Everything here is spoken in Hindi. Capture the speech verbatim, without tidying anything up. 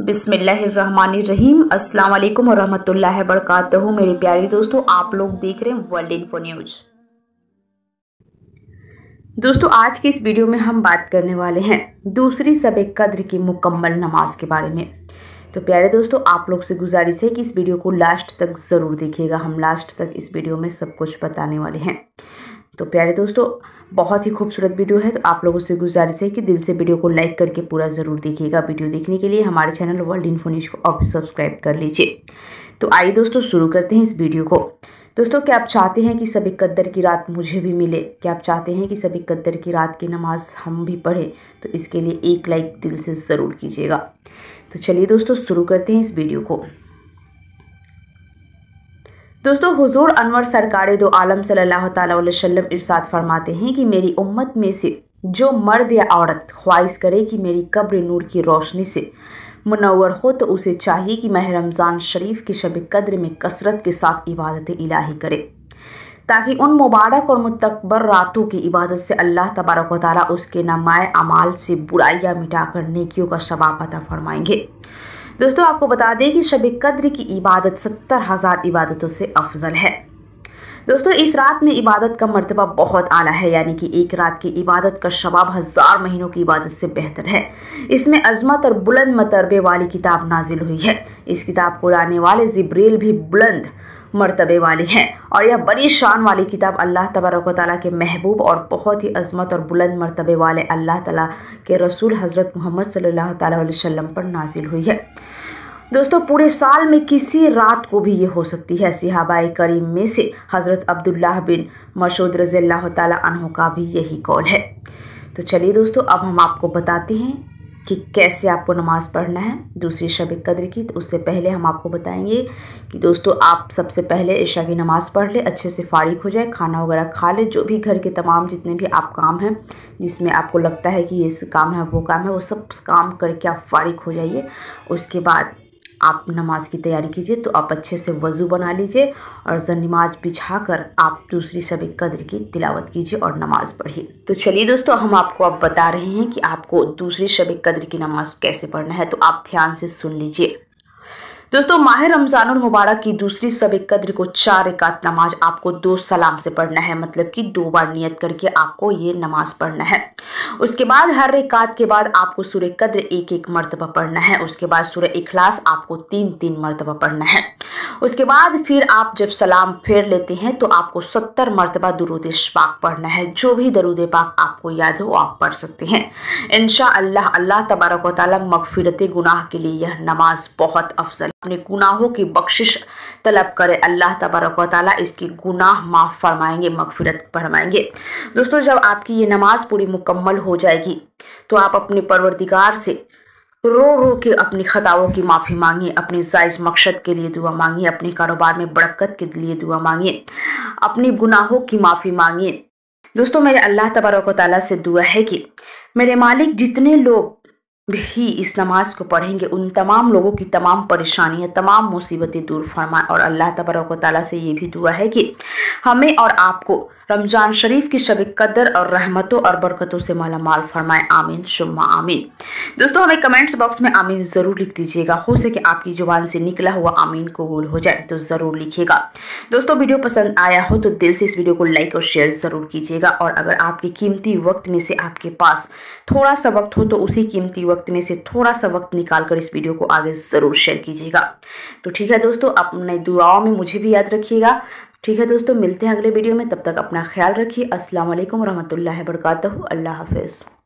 बिस्मिल्लाहिर्रहमानिर्रहीम। अस्सलाम वालेकुम वरहमतुल्लाहि वबरकातुहू। मेरे प्यारे दोस्तों, आप लोग देख रहे हैं वर्ल्ड इन्फो न्यूज। दोस्तों, आज की इस वीडियो में हम बात करने वाले हैं दूसरी शब कद्र की मुकम्मल नमाज के बारे में। तो प्यारे दोस्तों, आप लोग से गुजारिश है कि इस वीडियो को लास्ट तक ज़रूर देखिएगा। हम लास्ट तक इस वीडियो में सब कुछ बताने वाले हैं। तो प्यारे दोस्तों, बहुत ही खूबसूरत वीडियो है, तो आप लोगों से गुजारिश है कि दिल से वीडियो को लाइक करके पूरा ज़रूर देखिएगा। वीडियो देखने के लिए हमारे चैनल वर्ल्ड इन्फो न्यूज को आप सब्सक्राइब कर लीजिए। तो आइए दोस्तों, शुरू करते हैं इस वीडियो को। दोस्तों, क्या आप चाहते हैं कि शब कद्र की रात मुझे भी मिले? क्या आप चाहते हैं कि शब कद्र की रात की नमाज हम भी पढ़ें? तो इसके लिए एक लाइक दिल से ज़रूर कीजिएगा। तो चलिए दोस्तों, शुरू करते हैं इस वीडियो को। दोस्तों, हुजूर अनवर सरकार दो आलम सल्लल्लाहु अलैहि वसल्लम इरशाद फरमाते हैं कि मेरी उम्मत में से जो मर्द या औरत ख्वाहिश करे कि मेरी कब्र नूर की रोशनी से मुनव्वर हो, तो उसे चाहिए कि माह रमज़ान शरीफ की शब कद्र में कसरत के साथ इबादत इलाही करे, ताकि उन मुबारक और मुतकबर रातों की इबादत से अल्लाह तबारक व तआला उसके नामाए अमाल से बुराइयां मिटाकर नेकियों का सवाब अता फरमाएंगे। दोस्तों, आपको बता दें कि शब कद्र की इबादत सत्तर हज़ार इबादतों से अफजल है। दोस्तों, इस रात में इबादत का मर्तबा बहुत आला है, यानी कि एक रात की इबादत का सवाब हज़ार महीनों की इबादत से बेहतर है। इसमें अजमत और बुलंद मरतबे वाली किताब नाजिल हुई है। इस किताब को लाने वाले जिब्रील भी बुलंद मर्तबे वाले हैं, और यह बड़ी शान वाली किताब अल्लाह तबारक व तआला के महबूब और बहुत ही अजमत और बुलंद मर्तबे वाले अल्लाह ताला के रसूल हज़रत मोहम्मद सल्लल्लाहु अलैहि वसल्लम पर नाजिल हुई है। दोस्तों, पूरे साल में किसी रात को भी ये हो सकती है। सहाबाए करीम में से हज़रत अब्दुल्लाह बिन मसूद रज़ियल्लाहु ताला अन्हु का भी यही कौल है। तो चलिए दोस्तों, अब हम आपको बताते हैं कि कैसे आपको नमाज पढ़ना है दूसरी शब कद्र की। तो उससे पहले हम आपको बताएंगे कि दोस्तों, आप सबसे पहले इशा की नमाज़ पढ़ ले, अच्छे से फारिग हो जाए, खाना वगैरह खा ले, जो भी घर के तमाम जितने भी आप काम हैं जिसमें आपको लगता है कि ये काम है वो काम है, वो सब काम करके आप फारिग हो जाइए। उसके बाद आप नमाज की तैयारी कीजिए। तो आप अच्छे से वज़ू बना लीजिए और नमाज बिछाकर आप दूसरी शब कद्र की तिलावत कीजिए और नमाज पढ़िए। तो चलिए दोस्तों, हम आपको अब बता रहे हैं कि आपको दूसरी शब कद्र की नमाज कैसे पढ़ना है। तो आप ध्यान से सुन लीजिए। दोस्तों, माह रमज़ानुल मुबारक की दूसरी शब कद्र को चार रकात नमाज आपको दो सलाम से पढ़ना है, मतलब कि दो बार नियत करके आपको ये नमाज पढ़ना है। उसके बाद हर रकात के बाद आपको सूरह कद्र एक एक मरतबा पढ़ना है। उसके बाद सूरह इखलास आपको तीन तीन मरतबा पढ़ना है। उसके बाद फिर आप जब सलाम फेर लेते हैं तो आपको सत्तर मरतबा दुरूद पाक पढ़ना है। जो भी दरूद पाक आपको याद हो आप पढ़ सकते हैं। इंशाअल्लाह अल्लाह तबारक व तआला मगफिरत गुनाह के लिए यह नमाज बहुत अफजल। अपने गुनाहों की बख्शिश तलब करे, अल्लाह तबारक व तआला इसके गुनाह माफ़ फरमाएंगे, मगफिरत फरमाएंगे। दोस्तों, जब आपकी ये नमाज पूरी मुकम्मल हो जाएगी तो आप अपने परवरदिगार से रो रो के अपनी खताओं की माफ़ी मांगिए, अपने जायज़ मकसद के लिए दुआ मांगिए, अपने कारोबार में बरकत के लिए दुआ मांगिए, अपनी गुनाहों की माफ़ी मांगिए। दोस्तों, मेरे अल्लाह तबारक व तआला से दुआ है कि मेरे मालिक जितने लोग भी इस नमाज को पढ़ेंगे उन तमाम लोगों की तमाम परेशानियां, तमाम मुसीबतें दूर फरमाए। और अल्लाह तबारक व तआला से ये भी दुआ है कि हमें और आपको रमज़ान शरीफ की शब कद्र और रहमतों और बरकतों से माला माल फरमाए। आमीन शुम्मा आमीन। दोस्तों, हमें कमेंट्स बॉक्स में आमीन ज़रूर लिख दीजिएगा। हो सके आपकी जुबान से निकला हुआ आमीन कबूल हो जाए तो ज़रूर लिखिएगा। दोस्तों, वीडियो पसंद आया हो तो दिल से इस वीडियो को लाइक और शेयर ज़रूर कीजिएगा। और अगर आपके कीमती वक्त में से आपके पास थोड़ा सा वक्त हो तो उसी कीमती वक्त में से थोड़ा सा वक्त निकाल कर इस वीडियो को आगे ज़रूर शेयर कीजिएगा। तो ठीक है दोस्तों, अपने दुआओं में मुझे भी याद रखिएगा। ठीक है दोस्तों, मिलते हैं अगले वीडियो में। तब तक अपना ख्याल रखिए। अस्सलाम वालेकुम रहमतुल्लाहि व बरकातहू। अल्लाह हाफ़िज़।